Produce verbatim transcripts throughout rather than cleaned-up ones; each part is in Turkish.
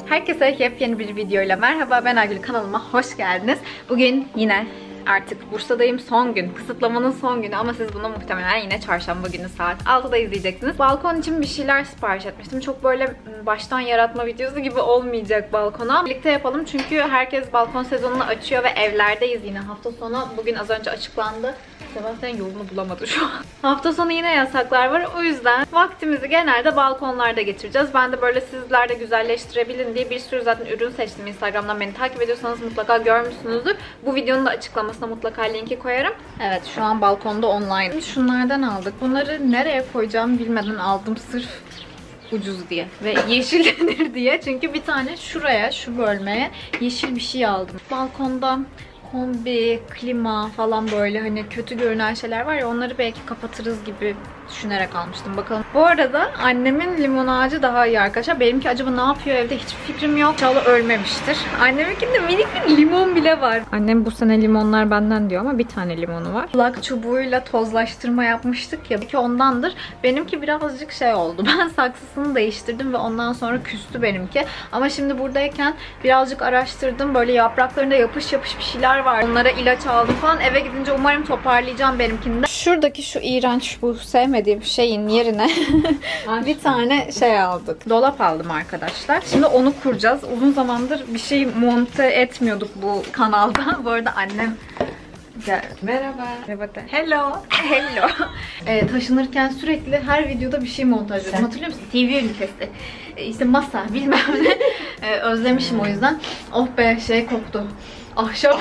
Herkese yepyeni bir videoyla merhaba, ben Aygül, kanalıma hoş geldiniz. Bugün yine artık Bursa'dayım, son gün, kısıtlamanın son günü ama siz bunu muhtemelen yine çarşamba günü saat altıda izleyeceksiniz. Balkon için bir şeyler sipariş etmiştim. Çok böyle baştan yaratma videosu gibi olmayacak balkona. Birlikte yapalım çünkü herkes balkon sezonunu açıyor ve evlerdeyiz yine. Hafta sonu bugün az önce açıklandı. Sebastian yolunu bulamadı şu an. Hafta sonu yine yasaklar var. O yüzden vaktimizi genelde balkonlarda geçireceğiz. Ben de böyle sizler de güzelleştirebilin diye bir sürü zaten ürün seçtim. Instagram'dan beni takip ediyorsanız mutlaka görmüşsünüzdür. Bu videonun da açıklamasına mutlaka linki koyarım. Evet, şu an balkonda online. Şunlardan aldık. Bunları nereye koyacağımı bilmeden aldım sırf ucuz diye ve yeşillenir diye. Çünkü bir tane şuraya, şu bölmeye yeşil bir şey aldım. Balkonda kombi, klima falan böyle hani kötü görünen şeyler var ya, onları belki kapatırız gibi düşünerek almıştım. Bakalım. Bu arada annemin limon ağacı daha iyi arkadaşlar. Benimki acaba ne yapıyor evde hiçbir fikrim yok. İnşallah ölmemiştir. Anneminkinde minik bir limon bile var. Annem bu sene limonlar benden diyor ama bir tane limonu var. Kulak çubuğuyla tozlaştırma yapmıştık ya. Belki ondandır. Benimki birazcık şey oldu. Ben saksısını değiştirdim ve ondan sonra küstü benimki. Ama şimdi buradayken birazcık araştırdım. Böyle yapraklarında yapış yapış bir şeyler var. Onlara ilaç aldım falan. Eve gidince umarım toparlayacağım benimkinde. Şuradaki şu iğrenç, bu sevmediğim şeyin yerine bir tane şey aldık. Dolap aldım arkadaşlar. Şimdi onu kuracağız. Uzun zamandır bir şey monte etmiyorduk bu kanalda. Bu arada annem gel. Merhaba. Merhaba de. Hello. Hello. Ee, taşınırken sürekli her videoda bir şey montajlıyordum. Hatırlıyor musun? T V ünitesi. Ee, işte masa bilmem ne. Ee, özlemişim o yüzden. Oh be, şey koktu. Ahşap.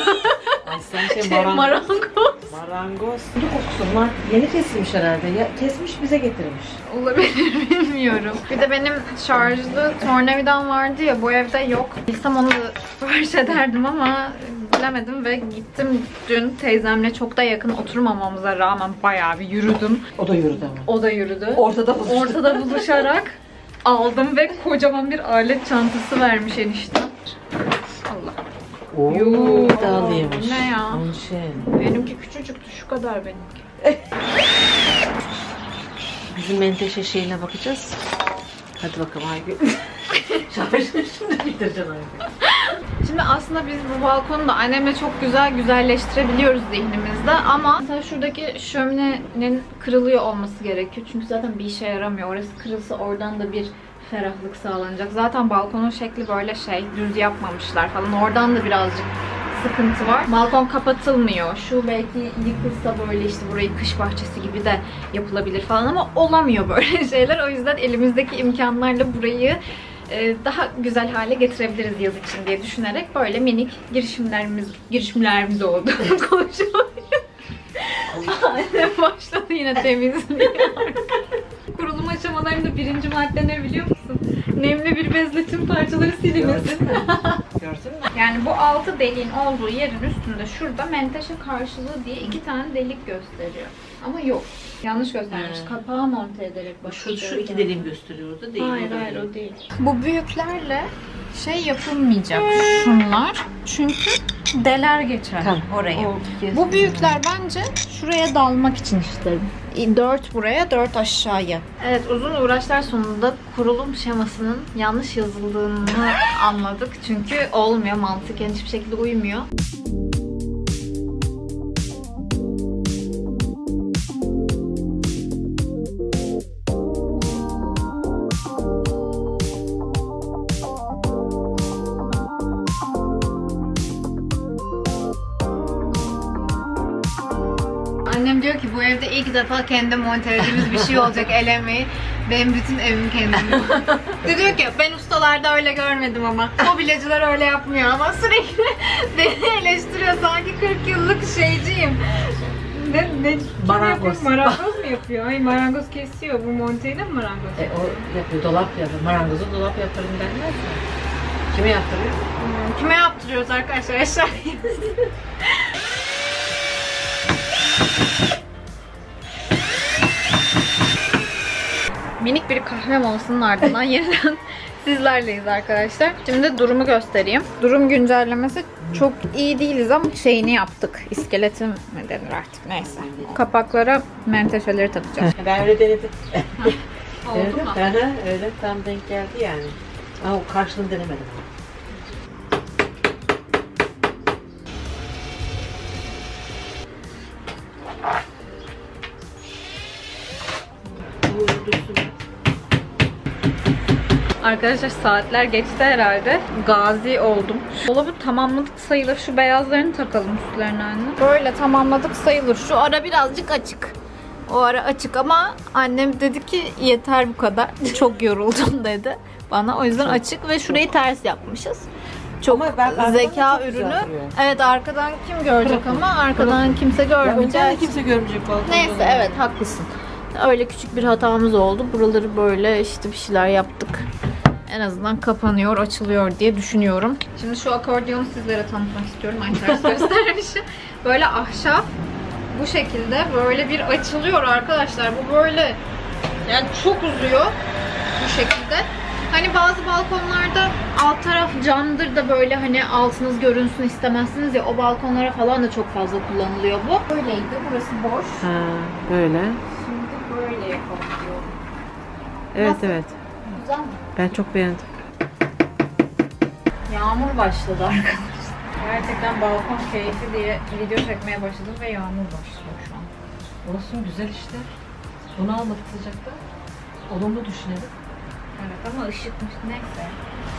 Ay sen şey, şey marangoz. marangoz. Marangoz. Bu kokusu var. Yeni kesilmiş herhalde. Ya, kesmiş bize getirmiş. Olabilir, bilmiyorum. Bir de benim şarjlı tornavidam vardı ya, bu evde yok. Bilsem onu da sipariş ederdim ama bilemedim ve gittim dün teyzemle çok da yakın oturmamamıza rağmen bayağı bir yürüdüm. O da yürüdü ama. O da yürüdü. Ortada buluştuk. Ortada buluşarak aldım ve kocaman bir alet çantası vermiş enişte. Allah. Oo, Yuuu. iddialıymış. Ne ya? Onun şey. Benimki küçücüktü, şu kadar benimki. Bizim menteşe şeyine bakacağız. Hadi bakalım Aygül. Şarjını şimdi bitireceksin Aygül. Şimdi aslında biz bu balkonu da annemle çok güzel güzelleştirebiliyoruz zihnimizde ama mesela şuradaki şöminenin kırılıyor olması gerekiyor. Çünkü zaten bir işe yaramıyor. Orası kırılsa oradan da bir ferahlık sağlanacak. Zaten balkonun şekli böyle şey, düz yapmamışlar falan. Oradan da birazcık sıkıntı var. Balkon kapatılmıyor. Şu belki yıkılsa böyle işte burayı kış bahçesi gibi de yapılabilir falan ama olamıyor böyle şeyler. O yüzden elimizdeki imkanlarla burayı daha güzel hale getirebiliriz yaz için diye düşünerek böyle minik girişimlerimiz girişimlerimiz oldu. Konuşamayayım. Annem başladı yine temizliğe. Kurulum aşamalarında birinci madde ne biliyor musun? Nemli bir bezle tüm parçaları silinmesi. Gördün mü? Yani bu altı deliğin olduğu yerin üstünde şurada menteşe karşılığı diye iki tane delik gösteriyor. Ama yok. Yanlış göstermiş. Hmm. Kapağı monte ederek Şu, şu iki dediğim gösteriyordu değil. Hayır hayır o değil. Bu büyüklerle şey yapılmayacak şunlar. Çünkü deler geçer Tamam. oraya. O, Bu büyükler bence şuraya dalmak için istedim. dört buraya, dört aşağıya. Evet, uzun uğraşlar sonunda kurulum şemasının yanlış yazıldığını anladık. Çünkü olmuyor, mantıken hiçbir şekilde uymuyor. Annem diyor ki bu evde ilk defa kendi montelediğimiz bir şey olacak, el emeği. Benim bütün evim kendim. Diyor ki ben ustalarda öyle görmedim ama. Mobilyacılar öyle yapmıyor ama sürekli beni eleştiriyor. Sanki kırk yıllık şeyciyim. Ne, ne, marangoz. Marangoz mu yapıyor? Ay marangoz kesiyor. Bu monteyi de mi marangoz? E, o yapıyor, dolap yapıyor. Marangozu dolap yaparım denmez mi? Kime yaptırıyor? Hmm, kime yaptırıyoruz arkadaşlar? Aşağıya. Minik bir kahve molasının ardından yeniden sizlerleyiz arkadaşlar. Şimdi durumu göstereyim. Durum güncellemesi çok iyi değiliz ama şeyini yaptık. İskeleti mi denir artık, neyse. Kapaklara menteşeleri takacağız. Ben öyle denedim. Oldu mu? Öyle, öyle tam denk geldi yani. Ha, o karşılığını denemedim. Arkadaşlar saatler geçti herhalde. Gazi oldum. Şu dolabı tamamladık sayılır. Şu beyazlarını takalım üstlerine anne. Böyle tamamladık sayılır. Şu ara birazcık açık. O ara açık ama annem dedi ki yeter bu kadar. Çok yoruldum dedi bana. O yüzden çok açık ve şurayı çok ters yapmışız. Çok ben, zeka çok ürünü. Evet, arkadan kim görecek Bırakın. ama arkadan Bırakın. kimse görmeyecek. Ya, kimse görmeyecek balkonda. Neyse evet haklısın. Öyle küçük bir hatamız oldu. Buraları böyle işte bir şeyler yaptık. En azından kapanıyor, açılıyor diye düşünüyorum. Şimdi şu akordiyonu sizlere tanıtmak istiyorum. Ay ters göstermişim. Böyle ahşap bu şekilde böyle bir açılıyor arkadaşlar. Bu böyle yani çok uzuyor bu şekilde. Hani bazı balkonlarda alt taraf camdır da böyle hani altınız görünsün istemezsiniz ya, o balkonlara falan da çok fazla kullanılıyor bu. Böyleydi. Burası boş. Ha, böyle. Şimdi böyle yapabiliyorum. Evet Nasıl? evet. Güzel mi? Ben çok beğendim. Yağmur başladı arkadaşlar. Gerçekten balkon keyfi diye video çekmeye başladım ve yağmur başlıyor şu an. Olsun, güzel işte. Bunu almadık sıcakta. Olumlu düşünelim. Evet ama ışıkmış, neyse.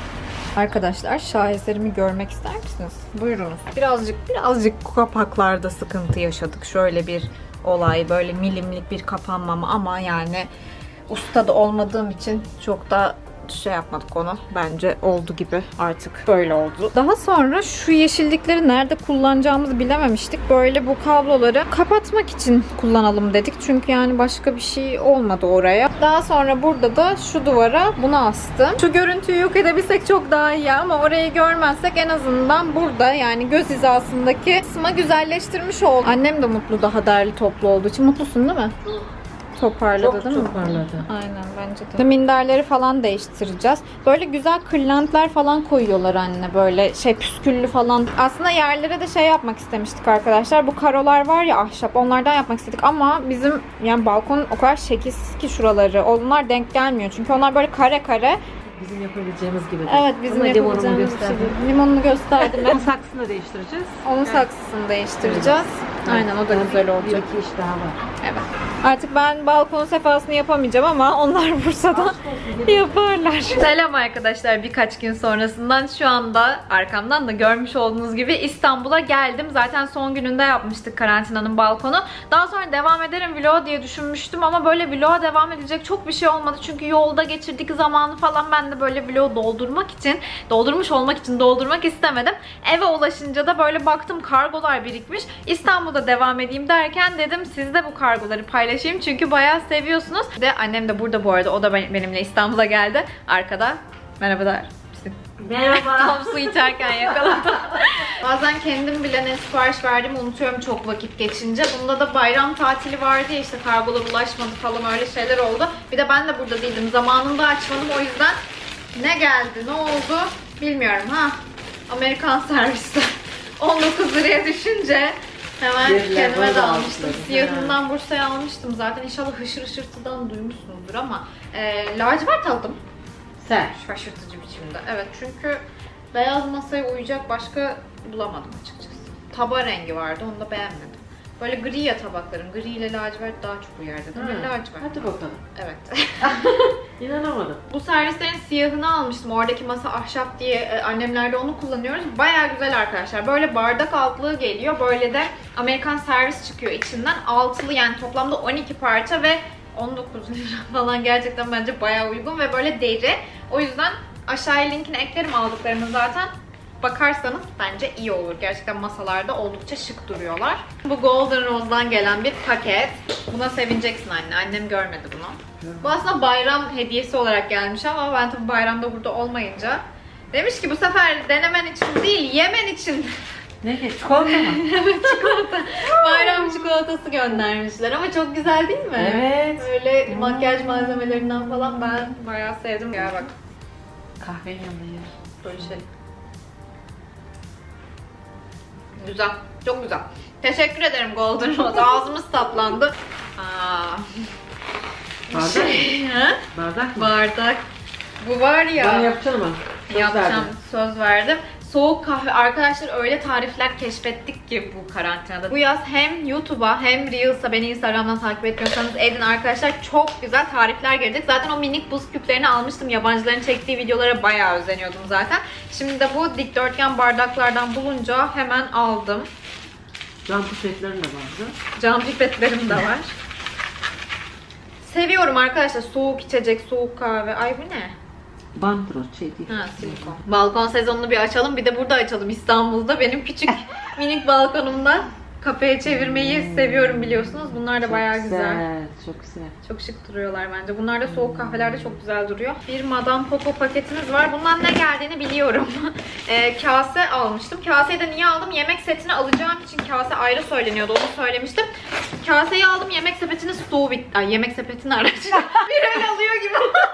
Arkadaşlar şaheserimi görmek ister misiniz? Buyurunuz. Birazcık birazcık kapaklarda sıkıntı yaşadık. Şöyle bir olay, böyle milimlik bir kapanmama ama yani usta da olmadığım için çok da şey yapmadık onu. Bence oldu gibi artık. Böyle oldu. Daha sonra şu yeşillikleri nerede kullanacağımızı bilememiştik. Böyle bu kabloları kapatmak için kullanalım dedik. Çünkü yani başka bir şey olmadı oraya. Daha sonra burada da şu duvara bunu astım. Şu görüntüyü yok edebilsek çok daha iyi ama orayı görmezsek en azından burada yani göz hizasındaki kısmı güzelleştirmiş oldu. Annem de mutlu, daha derli toplu olduğu için. Mutlusun değil mi? Toparladı çok, değil mi? Toparladı. Aynen bence de. Minderleri falan değiştireceğiz. Böyle güzel kırlentler falan koyuyorlar anne. Böyle şey püsküllü falan. Aslında yerlere de şey yapmak istemiştik arkadaşlar. Bu karolar var ya ahşap. Onlardan yapmak istedik ama bizim yani balkonun o kadar şekilsiz ki şuraları. Onlar denk gelmiyor. Çünkü onlar böyle kare kare. Bizim yapabileceğimiz gibi. De. Evet bizim Ama yapabileceğimiz gibi. Limonunu gösterdim. Onun saksısını da değiştireceğiz. Onun yani. saksısını değiştireceğiz. Evet. Aynen o da yani güzel olacak. Bir iki iş daha var. Evet. Artık ben balkon sefasını yapamayacağım ama onlar Bursa'da yaparlar. Selam arkadaşlar, birkaç gün sonrasından şu anda arkamdan da görmüş olduğunuz gibi İstanbul'a geldim. Zaten son gününde yapmıştık karantinanın balkonu. Daha sonra devam ederim vlog diye düşünmüştüm ama böyle vloga devam edecek çok bir şey olmadı. Çünkü yolda geçirdik zamanı falan ben de böyle vlog doldurmak için, doldurmuş olmak için doldurmak istemedim. Eve ulaşınca da böyle baktım kargolar birikmiş. İstanbul'da devam edeyim derken dedim siz de bu kargoları paylaşayım çünkü bayağı seviyorsunuz. De annem de burada bu arada, o da benimle İstanbul'a geldi. Arkada merhaba der misin? Merhaba. Tam su içerken yakaladım. Bazen kendim bile ne sipariş verdiğimi unutuyorum çok vakit geçince. Bunda da bayram tatili vardı ya, işte kargolar ulaşmadı falan, öyle şeyler oldu. Bir de ben de burada değildim. Zamanında açmadım, o yüzden ne geldi ne oldu bilmiyorum ha. Amerikan servisi on dokuz liraya düşünce hemen Yerler, kendime de almıştım. Siyahından Bursa'ya almıştım zaten. İnşallah hışır hışırtıdan duymuşsunuzdur ama e, lacivert aldım. Sen? Şaşırtıcı biçimde. Evet çünkü beyaz masaya uyacak başka bulamadım açıkçası. Taba rengi vardı, onu da beğenmedim. Böyle gri ya tabaklarım. Gri ile lacivert daha çok uyardı değil mi? Lacivert. Hadi bakalım. Evet. İnanamadım. Bu servislerin siyahını almıştım. Oradaki masa ahşap diye annemlerde onu kullanıyoruz. Bayağı güzel arkadaşlar. Böyle bardak altlığı geliyor. Böyle de Amerikan servis çıkıyor içinden. Altılı yani toplamda on iki parça ve on dokuz lira falan, gerçekten bence bayağı uygun ve böyle deri. O yüzden aşağıya linkini eklerim aldıklarımı zaten. Bakarsanız bence iyi olur. Gerçekten masalarda oldukça şık duruyorlar. Bu Golden Rose'dan gelen bir paket. Buna sevineceksin anne. Annem görmedi bunu. Görmedim. Bu aslında bayram hediyesi olarak gelmiş ama ben tabii bayramda burada olmayınca demiş ki bu sefer denemen için değil, yemen için. Ne? Çikolata mı? Evet, çikolata. Bayram çikolatası göndermişler ama çok güzel değil mi? Evet. Böyle hmm. makyaj malzemelerinden falan ben bayağı sevdim. Gel bak. Kahvenin yanında yer. Böyle şey. Güzel. Çok güzel. Teşekkür ederim Golden Rose. Ağzımız tatlandı. Aa. Bardak şey, mı? Ha? Bardak mı? Bardak. Bu var ya. Bana yapacaksın ama. Söz Yapacağım. verdim. Söz verdim. Soğuk kahve arkadaşlar, öyle tarifler keşfettik ki bu karantinada. Bu yaz hem YouTube'a hem Reels'a, beni Instagram'dan takip etmiyorsanız edin arkadaşlar, çok güzel tarifler gelecek. Zaten o minik buz küplerini almıştım. Yabancıların çektiği videolara bayağı özeniyordum zaten. Şimdi de bu dikdörtgen bardaklardan bulunca hemen aldım. Cam pipetlerin de var. Cam pipetlerim de var. Seviyorum arkadaşlar soğuk içecek, soğuk kahve. Ay bu ne? Bantro şey değil. Ha, silikon. Balkon sezonunu bir açalım. Bir de burada açalım İstanbul'da. Benim küçük minik balkonumda kafeye çevirmeyi seviyorum biliyorsunuz. Bunlar da Çok bayağı güzel. güzel. Çok güzel. Çok şık duruyorlar bence. Bunlar da soğuk kahvelerde çok güzel duruyor. Bir Madame Coco paketimiz var. Bundan ne geldiğini biliyorum. e, kase almıştım. Kaseyi de niye aldım? Yemek setini alacağım için kase ayrı söyleniyordu. Onu söylemiştim. Kaseyi aldım. Yemek sepetinin stoğu bitti. Ay, yemek sepetini araçta. Bir öyle alıyor gibi.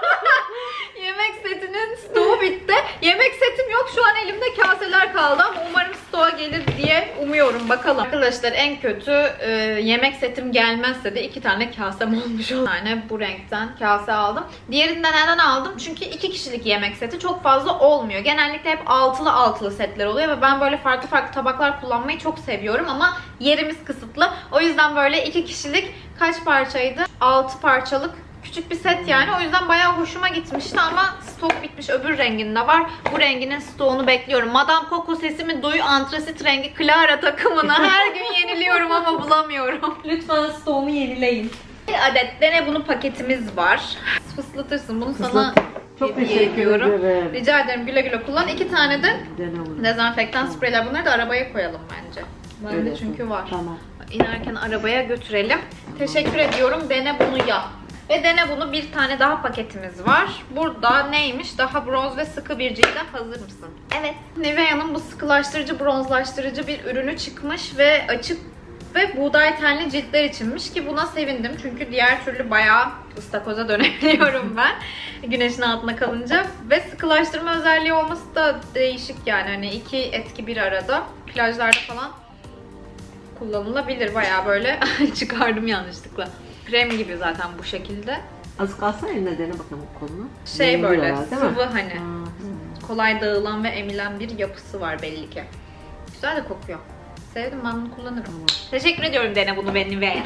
Yemek setinin stoğu bitti. Yemek setim yok. Şu an elimde kaseler kaldı ama umarım stoğa gelir diye umuyorum. Bakalım. Arkadaşlar en kötü e, yemek setim gelmezse de iki tane kasem olmuş. Bir tane bu renkten kase aldım. Diğerinden neden aldım? Çünkü iki kişilik yemek seti çok fazla olmuyor. Genellikle hep altılı altılı setler oluyor ve ben böyle farklı farklı tabaklar kullanmayı çok seviyorum ama yerimiz kısıtlı. O yüzden böyle iki kişilik kaç parçaydı? altı parçalık küçük bir set yani. O yüzden bayağı hoşuma gitmişti ama stok bitmiş. Öbür renginde var. Bu renginin stoğunu bekliyorum. Madame Coco sesimi duy, antrasit rengi Clara takımına her gün yeniliyorum ama bulamıyorum. Lütfen stoğumu yenileyin. Bir adet dene bunu paketimiz var. Fıslatırsın. Bunu sana Fıslat. Çok hediye teşekkür ediyorum. ederim. Rica ederim, güle güle kullan. İki tane de Dene dezenfektan Tamam. spreyler. Bunları da arabaya koyalım bence. Bende Öyle çünkü yapalım. var. Tamam. İnerken arabaya götürelim. Teşekkür ediyorum. Dene bunu yap. Ve dene bunu, bir tane daha paketimiz var. Burada neymiş? Daha bronz ve sıkı bir cilde hazır mısın? Evet. Nivea'nın bu sıkılaştırıcı, bronzlaştırıcı bir ürünü çıkmış ve açık ve buğday tenli ciltler içinmiş ki buna sevindim. Çünkü diğer türlü bayağı ıstakoza dönebiliyorum ben güneşin altına kalınca. Ve sıkılaştırma özelliği olması da değişik yani. Hani iki etki bir arada. Plajlarda falan kullanılabilir. Bayağı böyle çıkardım yanlışlıkla. Krem gibi zaten bu şekilde. Az kalsana eline dene bakalım kolunu. Şey Yayılıyor böyle herhalde, değil mi? sıvı hani. Ha, Kolay dağılan ve emilen bir yapısı var belli ki. Güzel de kokuyor. Sevdim, ben bunu kullanırım. Tamam. Teşekkür ediyorum dene bunu benim ve.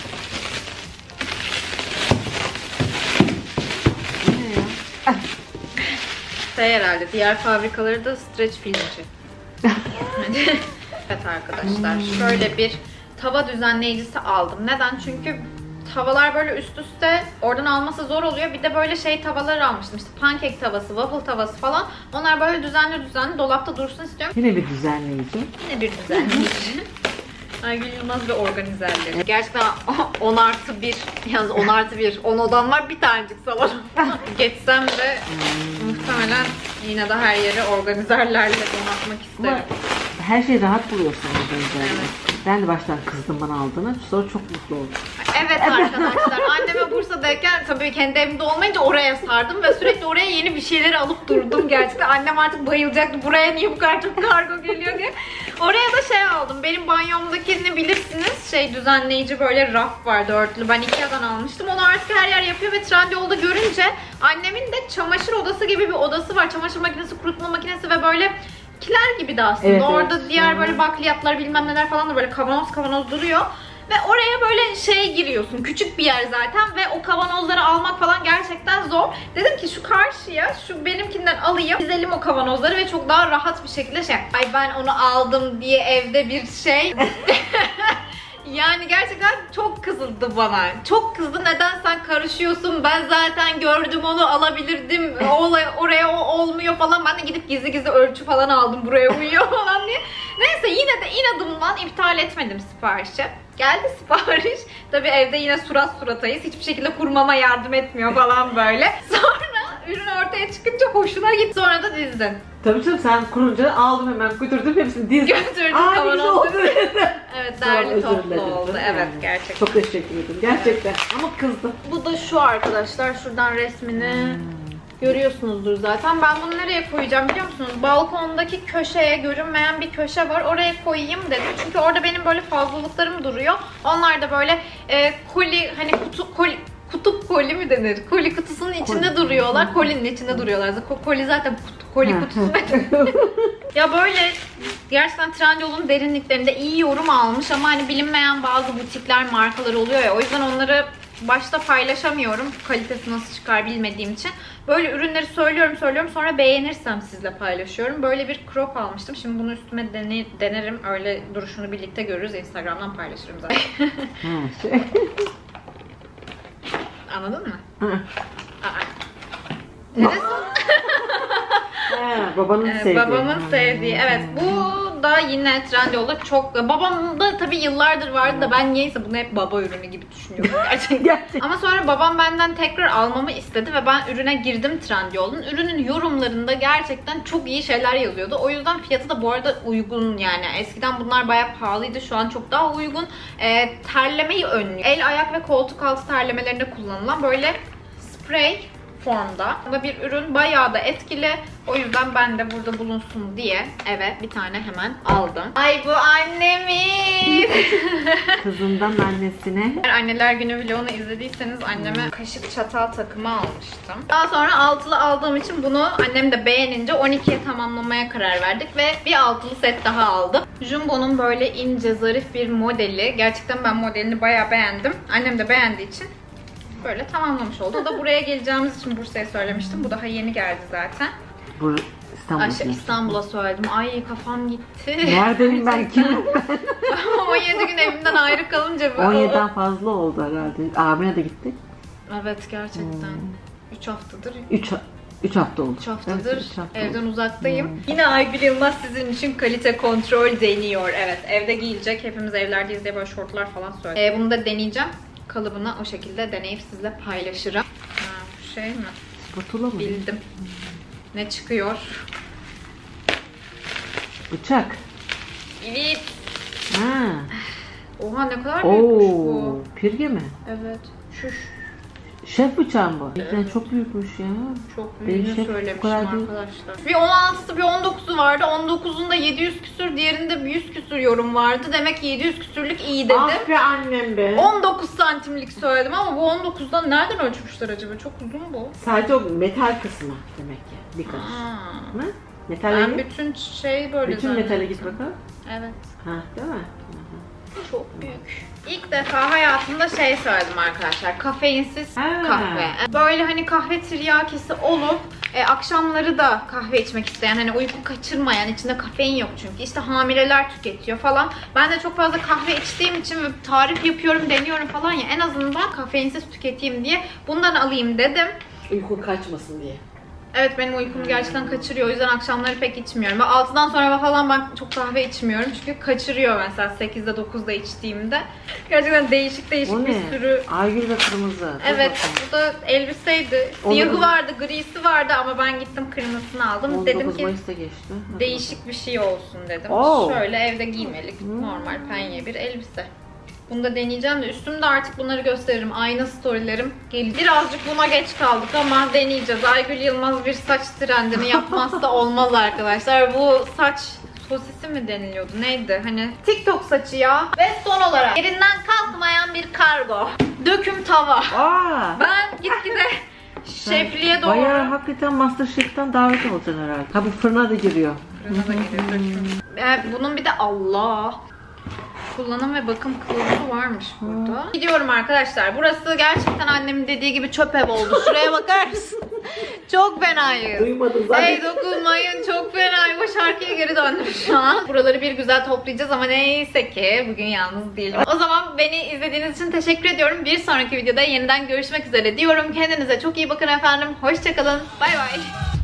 Bu ne ya? Şey herhalde diğer fabrikaları da streç filmci. Evet arkadaşlar, şöyle bir tava düzenleyicisi aldım. Neden? Çünkü tavalar böyle üst üste, oradan alması zor oluyor. Bir de böyle şey tavalar almıştım. İşte pankek tavası, waffle tavası falan. Onlar böyle düzenli düzenli dolapta dursun istiyorum. Yine bir düzenleyici. Yine bir düzenleyici. Aygül Yılmaz ve organizerleri. Gerçekten on artı bir, yalnız on artı bir, on odam var, bir tanecik salonum. Geçsem de Hmm. muhtemelen yine de her yeri organizerlerle donatmak isterim. Ama her şeyi rahat buluyorsun organizerle. Evet. Ben de baştan kızdım bana aldığını. Sonra çok mutlu oldum. Evet arkadaşlar, anneme Bursa'dayken tabii kendi evimde olmayınca oraya sardım ve sürekli oraya yeni bir şeyleri alıp durdum gerçekten. Annem artık bayılacaktı, buraya niye bu kadar çok kargo geliyor diye. Oraya da şey aldım, benim banyomdakini bilirsiniz, şey düzenleyici böyle raf var dörtlü, ben Ikea'dan almıştım. Onu artık her yer yapıyor ve Trendyol'da görünce annemin de çamaşır odası gibi bir odası var. Çamaşır makinesi, kurutma makinesi ve böyle kiler gibi de aslında. Evet, orada evet. diğer Hı. böyle bakliyatlar bilmem neler falan da böyle kavanoz kavanoz duruyor. Ve oraya böyle şey giriyorsun, küçük bir yer zaten ve o kavanozları almak falan gerçekten zor. Dedim ki şu karşıya şu benimkinden alayım, dizelim o kavanozları ve çok daha rahat bir şekilde şey. Ay ben onu aldım diye evde bir şey. Yani gerçekten çok kızıldı bana. Çok kızdı, neden sen karışıyorsun, ben zaten gördüm onu alabilirdim, Olay, oraya o olmuyor falan. Ben de gidip gizli gizli ölçü falan aldım, buraya uyuyor falan diye. Neyse yine de inadımdan iptal etmedim siparişi. Geldi sipariş. Tabii evde yine surat suratayız. Hiçbir şekilde kurmama yardım etmiyor falan böyle. Sonra ürün ortaya çıkınca hoşuna gitti. Sonra da dizdin. Tabii canım, sen kurunca aldım hemen götürdüm hepsini dizdim. Götürdüm Aa, kavanozları. güzel oldu. Evet, Sonra derli özür toplu dilerim oldu. canım Evet, yani. gerçekten. Çok teşekkür ederim gerçekten. Ama kızdım. Bu da şu arkadaşlar. Şuradan resmini görüyorsunuzdur zaten. Ben bunu nereye koyacağım biliyor musunuz? Balkondaki köşeye, görünmeyen bir köşe var. Oraya koyayım dedim. Çünkü orada benim böyle fazlalıklarım duruyor. Onlar da böyle e, koli, hani kutu, koli, kutup koli mi denir? Koli kutusunun içinde Koli. duruyorlar. Kolinin içinde duruyorlar. Koli zaten kutu, koli kutusu. Ya böyle gerçekten Trendyol'un derinliklerinde iyi yorum almış ama hani bilinmeyen bazı butikler, markalar oluyor ya. O yüzden onları başta paylaşamıyorum. Kalitesi nasıl çıkar bilmediğim için. Böyle ürünleri söylüyorum söylüyorum sonra beğenirsem sizle paylaşıyorum. Böyle bir crop almıştım. Şimdi bunu üstüme dene, denerim. Öyle duruşunu birlikte görürüz. Instagram'dan paylaşırım zaten. şey. Anladın mı? Hı. Aa. Neresi? Ha, babanın Ee, sevdiği. babamın sevdiği. Evet, bu da yine Trendyol'da çok... Babam da tabii yıllardır vardı da ben niyeyse bunu hep baba ürünü gibi düşünüyorum gerçekten. Gerçekten. Ama sonra babam benden tekrar almamı istedi ve ben ürüne girdim Trendyol'un. Ürünün yorumlarında gerçekten çok iyi şeyler yazıyordu. O yüzden fiyatı da bu arada uygun yani. Eskiden bunlar bayağı pahalıydı. Şu an çok daha uygun. Ee, terlemeyi önlüyor. El, ayak ve koltuk altı terlemelerinde kullanılan böyle sprey formda. Bu da bir ürün, bayağı da etkili. O yüzden ben de burada bulunsun diye eve bir tane hemen aldım. Ay bu annemin. Kızından annesine. Eğer Anneler Günü vlogunu izlediyseniz anneme kaşık çatal takımı almıştım. Daha sonra altılı aldığım için bunu annem de beğenince on ikiye tamamlamaya karar verdik ve bir altılı set daha aldım. Jumbo'nun böyle ince zarif bir modeli. Gerçekten ben modelini bayağı beğendim. Annem de beğendiği için böyle tamamlamış oldu. O da buraya geleceğimiz için Bursa'ya söylemiştim. Bu daha yeni geldi zaten. Bu İstanbul'a. Ayşe İstanbul'a söyledim. Ay kafam gitti. Neredeyim ben? Kimim ben? on yedi gün evimden ayrı kalınca böyle. on yediden fazla oldu herhalde. Abine de gittik. Evet gerçekten. üç haftadır. üç hafta oldu. üç haftadır Evet, üç hafta evden oldu. uzaktayım. Hmm. Yine Aygül Yılmaz sizin için kalite kontrol deniyor. Evet evde giyilecek. Hepimiz evlerdeyiz diye böyle şortlar falan söyledi. Ee, bunu da deneyeceğim. Kalıbını o şekilde deneyip sizle paylaşırım. Ha, bu şey mi? Spatula mı? Bildim. Ne çıkıyor? Bıçak. Evet. Ha. Oha ne kadar büyükmüş Oo, bu. pirge mi? Evet. Şuş. Şef bıçağı mı? Evet. Evet. Çok büyükmüş ya. Çok Benim büyüğünü şef bu söylemişim kadar değil. arkadaşlar. Bir on altısı bir on dokuzu vardı. on dokuzunda yedi yüz küsür, diğerinde yüz küsür yorum vardı. Demek ki yedi yüz küsürlük iyi dedim. Ah be annem be. on dokuz santimlik söyledim ama bu on dokuzdan nereden ölçmüşler acaba? Çok uzun bu. Sadece o metal kısmı demek ki. Bir karış. Aa. Hı? Metal Ben git. bütün şey böyle Bütün metale git bakalım. Evet. Ha, değil mi? Çok büyük. İlk defa hayatımda şey söyledim arkadaşlar. Kafeinsiz Ha. kahve. Böyle hani kahve tiryakisi olup e, akşamları da kahve içmek isteyen, hani uyku kaçırmayan, içinde kafein yok çünkü. İşte hamileler tüketiyor falan. Ben de çok fazla kahve içtiğim için ve tarif yapıyorum, deniyorum falan ya. En azından kafeinsiz tüketeyim diye bundan alayım dedim. Uykun kaçmasın diye. Evet benim uykumu gerçekten kaçırıyor. O yüzden akşamları pek içmiyorum. Ve altıdan sonra falan ben çok kahve içmiyorum. Çünkü kaçırıyor mesela sekizde dokuzda içtiğimde. Gerçekten değişik değişik O bir ne? sürü. Aygül ve kırmızı. Dur Evet bakalım. bu da elbiseydi. Onu- Siyahı vardı, grisi vardı ama ben gittim kırmızısını aldım. on Dedim dokuz ki Mayıs'ta geçti. Hadi değişik bir şey olsun dedim. Oo. Şöyle evde giymelik normal penye bir elbise. Bunu da deneyeceğim de üstümde artık bunları gösteririm. Ayna storylerim gelir. Birazcık buna geç kaldık ama deneyeceğiz. Aygül Yılmaz bir saç trendini yapmazsa olmaz arkadaşlar. Bu saç sosisi mi deniliyordu? Neydi? Hani TikTok saçı ya. Ve son olarak yerinden kalkmayan bir kargo. Döküm tava. Aa! Ben gitgide şefliğe doğru. Bayağı hakikaten MasterChef'ten davet olacaksın herhalde. Ha bu fırına da giriyor. Fırına da giriyor döküm. Evet, bunun bir de Allah. Kullanım ve bakım kılavuzu varmış burada. Gidiyorum arkadaşlar. Burası gerçekten annemin dediği gibi çöp ev oldu. Şuraya bakar mısın? Çok fenayız. Duymadım zaten. Ey dokunmayın, çok fenayım. O şarkıya geri döndüm şu an. Buraları bir güzel toplayacağız ama neyse ki bugün yalnız değilim. O zaman beni izlediğiniz için teşekkür ediyorum. Bir sonraki videoda yeniden görüşmek üzere diyorum. Kendinize çok iyi bakın efendim. Hoşçakalın. Bay bay.